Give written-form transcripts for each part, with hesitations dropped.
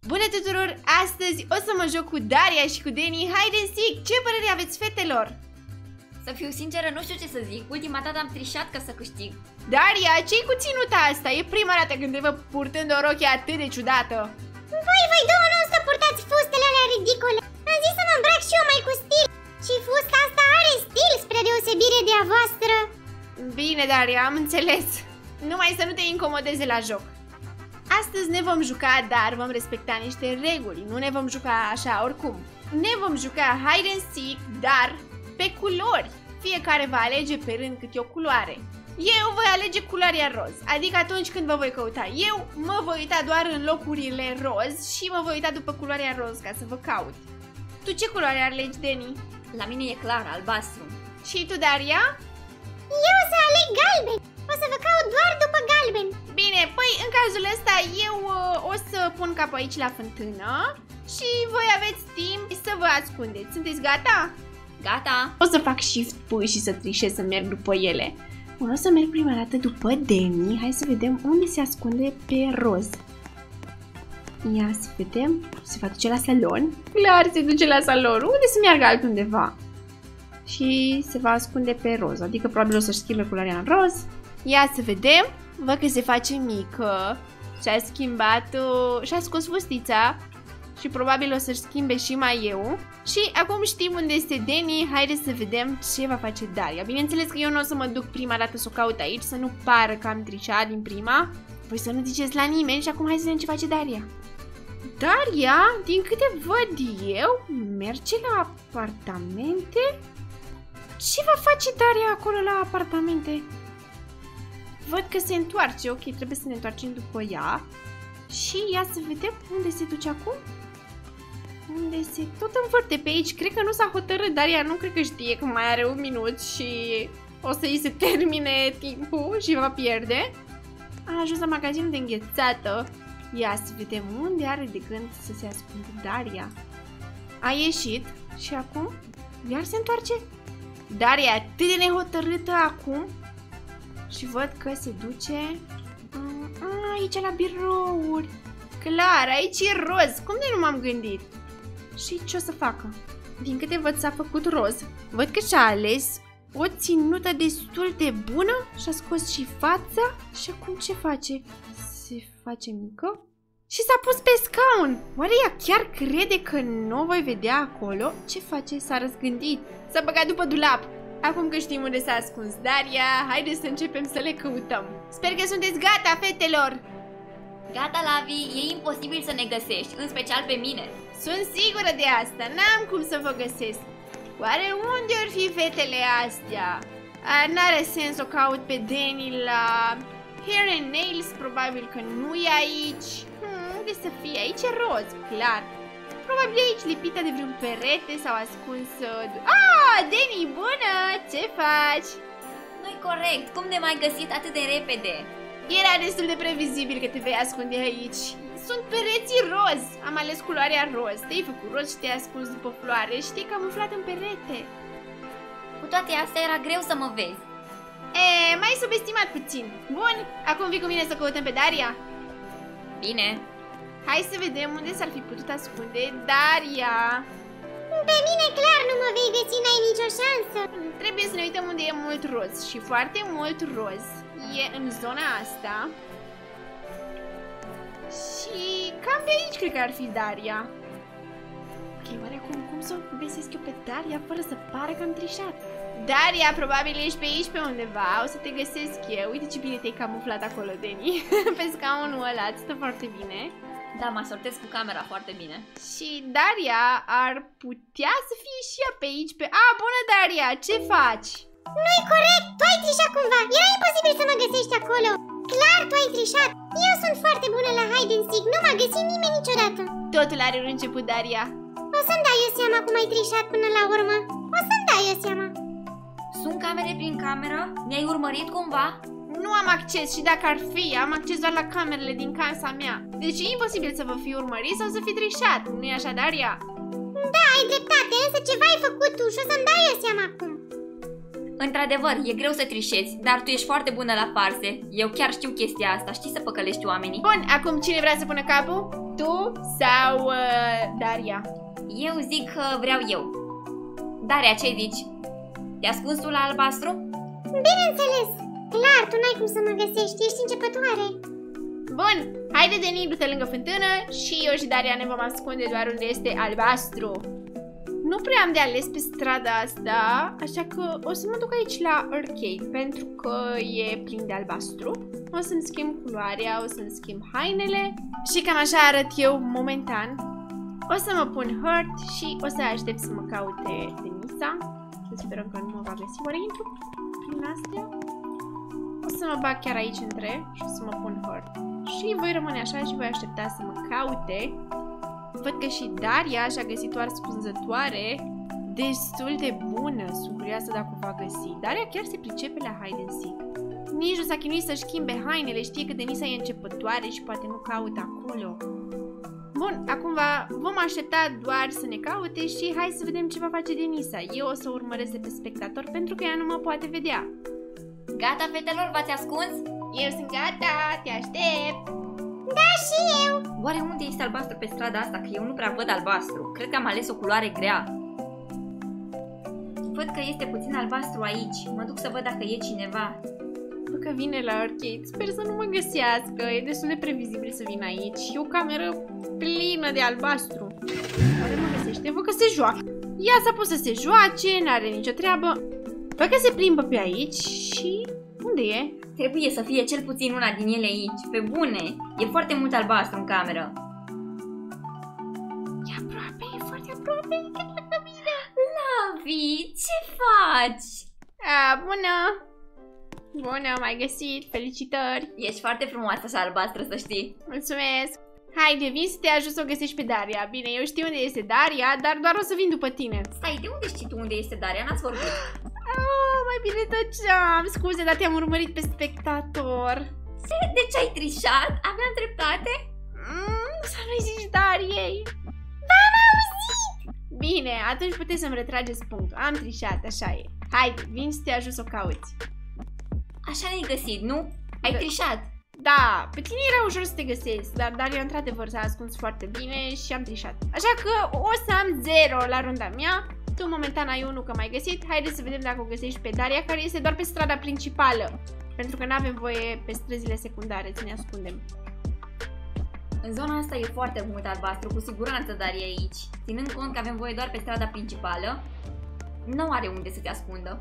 Bună tuturor! Astăzi o să mă joc cu Daria și cu Deni Hide and Seek. Ce părere aveți, fetelor? Să fiu sinceră, nu știu ce să zic. Ultima dată am trișat ca să câștig. Daria, ce-i cu ținuta asta? E prima dată când te văd purtând o rochie atât de ciudată. Voi două nu o să purtați fustele alea ridicole. Am zis să mă îmbrac și eu mai cu stil. Și fusta asta are stil spre deosebire de a voastră. Bine, Daria, am înțeles. Numai să nu te incomodeze la joc. Astăzi ne vom juca, dar vom respecta niște reguli. Nu ne vom juca așa oricum. Ne vom juca Hide and Seek, dar pe culori. Fiecare va alege pe rând câte o culoare. Eu voi alege culoarea roz, adică atunci când vă voi căuta eu, mă voi uita doar în locurile roz și mă voi uita după culoarea roz ca să vă caut. Tu ce culoare alegi, Deni? La mine e clar, albastru. Și tu, Daria? Eu o să aleg galben. O să vă caut doar după galben. Bine, păi în cazul ăsta eu o să pun capul aici la fântână și voi aveți timp să vă ascundeți. Sunteți gata? Gata. O să fac shift P și să trișez să merg după ele. Bun, o să merg prima dată după Deni. Hai să vedem unde se ascunde pe roz. Ia să vedem. Se va duce la salon. Clar, se duce la salon. Unde să meargă altundeva? Și se va ascunde pe roz. Adică probabil o să-și schimbe culoarea în roz. Ia să vedem. Văd că se face mică. Și-a schimbat, și-a scos fustița. Și probabil o să-și schimbe și mai eu. Și acum știm unde este Deni. Haideți să vedem ce va face Daria. Bineînțeles că eu nu o să mă duc prima dată să o caut aici, să nu pară că am trișat din prima. Voi să nu ziceți la nimeni și acum hai să vedem ce face Daria. Daria, din câte văd eu, merge la apartamente. Ce va face Daria acolo la apartamente? Văd că se întoarce, ok, trebuie să ne întoarcem după ea. Și ia să vedem unde se duce acum. Unde se tot învârte pe aici. Cred că nu s-a hotărât. Daria nu cred că știe că mai are un minut și o să îi se termine timpul și va pierde. A ajuns la magazinul de înghețată. Ia să vedem unde are de gând să se ascundă Daria. A ieșit și acum iar se întoarce. Daria e atât de nehotărâtă acum. Și văd că se duce aici la birouri. Clar, aici e roz. Cum de nu m-am gândit? Și ce o să facă? Din câte văd s-a făcut roz. Văd că și-a ales o ținută destul de bună. Și-a scos și fața. Și acum ce face? Se face mică. Și s-a pus pe scaun. Oare ea chiar crede că nu o voi vedea acolo? Ce face? S-a răzgândit. S-a băgat după dulap. Acum că știm unde s-a ascuns Daria, haideți să începem să le căutăm. Sper că sunteți gata, fetelor! Gata, Lavi, e imposibil să ne găsești, în special pe mine. Sunt sigură de asta, n-am cum să vă găsesc. Oare unde or fi fetele astea? N-are sens o caut pe Deni la Hair and Nails, probabil că nu e aici. Unde să fie? Aici e roz, clar. Probabil aici lipită de vreun perete sau ascuns... Deni, bună! Ce faci? Nu-i corect, cum ne mai găsit atât de repede? Era destul de previzibil că te vei ascunde aici. Sunt pereții roz. Am ales culoarea roz. Te-ai făcut roz și te-ai ascuns după floare și te-ai camuflat în perete. Cu toate astea era greu să mă vezi. M-ai subestimat puțin. Bun, acum vii cu mine să căutăm pe Daria? Bine. Hai să vedem unde s-ar fi putut ascunde Daria. Pe mine clar nu mă vei găsi, n-ai nicio șansă. Trebuie să ne uităm unde e mult roz. Și foarte mult roz e în zona asta. Și cam pe aici cred că ar fi Daria. Ok, oare cum să o găsesc eu pe Daria fără să pară că am trișat? Daria, probabil ești pe aici pe undeva. O să te găsesc eu. Uite ce bine te-ai camuflat acolo, Deni. Pe scaunul ăla, stă foarte bine. Da, mă sortez cu camera foarte bine. Și Daria ar putea să fie și ea pe aici pe... Bună, Daria! Ce faci? Nu-i corect! Tu ai trișat cumva! Era imposibil să mă găsești acolo! Clar, tu ai trișat! Eu sunt foarte bună la hide and seek, nu m-a găsit nimeni niciodată! Totul are un început, Daria. O să-mi dai eu seama cum ai trișat până la urmă. O să-mi dai eu seama. Sunt camere prin cameră? Ne-ai urmărit cumva? Nu am acces și dacă ar fi, am acces doar la camerele din casa mea. Deci e imposibil să vă fi urmărit sau să fi trișat, nu-i așa, Daria? Da, ai dreptate, însă ceva ai făcut tu și o să-mi dai eu seama acum. Într-adevăr, e greu să trișezi, dar tu ești foarte bună la farse. Eu chiar știu chestia asta, știi să păcălești oamenii. Bun, acum cine vrea să pună capul? Tu sau Daria? Eu zic că vreau eu. Daria, ce zici? Te-ai ascuns tu la albastru? Bineînțeles! Clar, tu n-ai cum să mă găsești, ești începătoare. Bun, haide Deni, du-te lângă fântână și eu și Daria ne vom ascunde doar unde este albastru. Nu prea am de ales pe strada asta, așa că o să mă duc aici la arcade, pentru că e plin de albastru. O să-mi schimb culoarea, o să-mi schimb hainele și cam așa arăt eu momentan. O să mă pun hurt și o să aștept să mă caute Denisa. Să sperăm că nu mă va găsi. Oare intru prin astea? O să mă bag chiar aici între și o să mă pun hurt. Și voi rămâne așa și voi aștepta să mă caute. Văd că și Daria și-a găsit o ascunzătoare destul de bună. Sunt curioasă dacă o va găsi. Daria chiar se pricepe la hide and seek. Nici nu s-a chinuit să schimbe hainele. Știe că Denisa e începătoare și poate nu caută acolo. Bun, acum vom aștepta doar să ne caute și hai să vedem ce va face Denisa. Eu o să urmăresc pe spectator pentru că ea nu mă poate vedea. Gata, fetelor, v-ați ascuns? Eu sunt gata, te aștept. Da, și eu. Oare unde este albastru pe strada asta? Că eu nu prea văd albastru. Cred că am ales o culoare grea. Văd că este puțin albastru aici. Mă duc să văd dacă e cineva. Bă, că vine la arcade. Sper să nu mă găsească. E destul de previzibil să vin aici. E o cameră plină de albastru. Oare mă găsește? Văd că se joacă. Ea s-a pus să se joace, n-are nicio treabă. Văd că se plimbă pe aici și... unde e? Trebuie să fie cel puțin una din ele aici. Pe bune. E foarte mult albastru în cameră. E aproape, e foarte aproape. Cred că vine. Lavi, ce faci? Bună! Bună, m-ai găsit, felicitări! Ești foarte frumoasă și albastră, să știi. Mulțumesc! Haide, vin să te ajut să o găsești pe Daria. Bine, eu știu unde este Daria, dar doar o să vin după tine. Stai, de unde știi tu unde este Daria? N-ați vorbit. Mai bine tăceam. Scuze, dar te-am urmărit pe spectator. De ce ai trișat? Aveam dreptate? Să nu-i zici Dariei. V-am auzit! Bine, atunci puteți să-mi retrageți punctul. Am trișat, așa e. Haide, vin să te ajut să o cauți. Așa ne-ai găsit, nu? Ai trișat. Da, pe tine era ușor să te găsesc, dar Daria într-adevăr s-a ascuns foarte bine și am trișat. Așa că o să am 0 la runda mea. Tu momentan ai 1 că m-ai găsit. Haideți să vedem dacă o găsești pe Daria, care este doar pe strada principală. Pentru că nu avem voie pe străzile secundare să ne ascundem. În zona asta e foarte mult albastru, cu siguranță Daria e aici. Ținând cont că avem voie doar pe strada principală, nu are unde să te ascundă.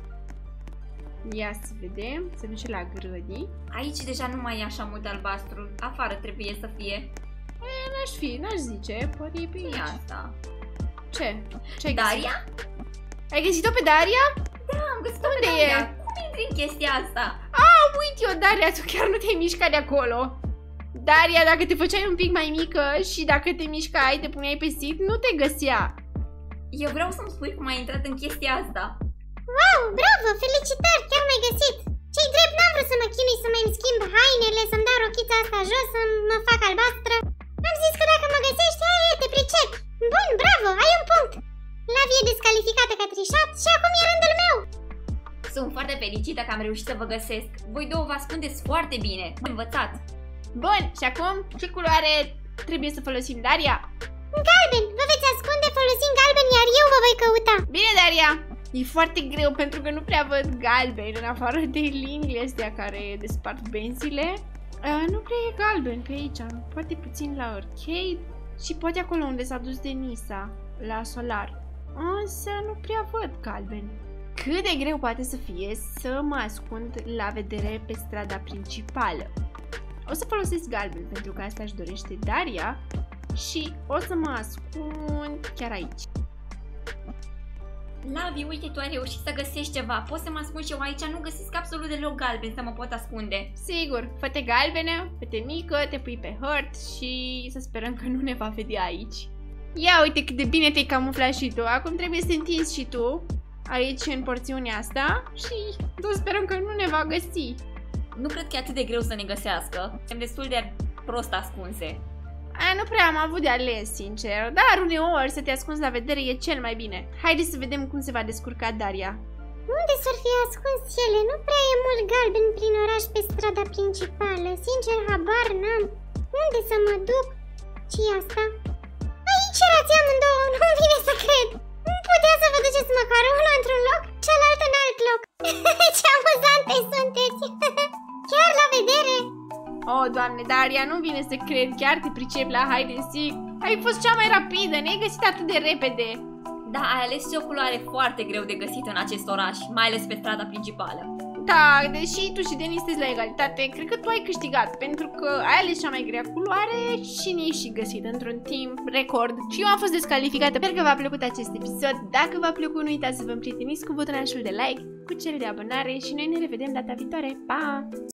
Ia să vedem, se duce la grădii. Aici deja nu mai e așa mult albastru, afară trebuie să fie. N-aș zice, poate e pe aici. Asta. Ce? Ce-ai Daria? găsit? Ai găsit-o pe Daria? Da, am găsit-o pe Unde Daria. e? Cum intri în chestia asta? Uite eu, Daria, tu chiar nu te-ai mișcat de acolo. Daria, dacă te făceai un pic mai mică și dacă te mișcai, te puneai pe sit, nu te găsea. Eu vreau să-mi spui cum ai intrat în chestia asta. Wow, bravo, felicitări, chiar m-ai găsit. Ce-i drept, n-am vrut să mă chinui să mai-mi schimb hainele, să-mi dau rochița asta jos, să mă fac albastră. Am zis că dacă mă găsești, te pricep. Bun, bravo, ai un punct. Lavi e descalificată ca trișat și acum e rândul meu. Sunt foarte fericită că am reușit să vă găsesc. Voi două vă ascundeți foarte bine. Învățat. Bun, și acum ce culoare trebuie să folosim, Daria? Galben, vă veți ascunde folosind galben, iar eu vă voi căuta. Bine, Daria! E foarte greu pentru că nu prea văd galben, în afară de liniile astea care despart benzile. Nu prea e galben pe aici, poate puțin la arcade și poate acolo unde s-a dus Denisa, la solar. Însă nu prea văd galben. Cât de greu poate să fie să mă ascund la vedere pe strada principală. O să folosesc galben pentru că asta își dorește Daria și o să mă ascund chiar aici. Lavi, uite, tu ai reușit să găsești ceva. Poți să mă ascund și eu aici? Nu găsesc absolut deloc galben să mă pot ascunde. Sigur, fete galbene, fete mică, te pui pe hurt și să sperăm că nu ne va vedea aici. Ia uite cât de bine te-ai camuflat și tu. Acum trebuie să te întinzi și tu aici în porțiunea asta și să sperăm că nu ne va găsi. Nu cred că e atât de greu să ne găsească. Suntem destul de prost ascunse. Nu prea am avut de ales, sincer, dar uneori să te ascunzi la vedere e cel mai bine. Haide să vedem cum se va descurca Daria. Unde s-ar fi ascuns ele? Nu prea e mult galben prin oraș pe strada principală. Sincer, habar n-am. Unde să mă duc? Ce-i asta? Aici erați amândouă, nu-mi vine să cred. Nu putea să vă duceți măcar unul într-un loc, cealaltă în alt loc. Ce amuzante sunteți! Chiar la vedere! Oh, Doamne, Daria, nu vine să cred, chiar te pricepi la hide and seek. Ai fost cea mai rapidă, ne-ai găsit atât de repede. Da, ai ales și o culoare foarte greu de găsit în acest oraș, mai ales pe strada principală. Da, deși tu și Denis sunteți la egalitate, cred că tu ai câștigat, pentru că ai ales cea mai grea culoare și ne-ai și găsit într-un timp record. Și eu am fost descalificată. Sper că v-a plăcut acest episod. Dacă v-a plăcut, nu uitați să vă împrieteniți cu butonul de like, cu cel de abonare și noi ne revedem data viitoare. Pa!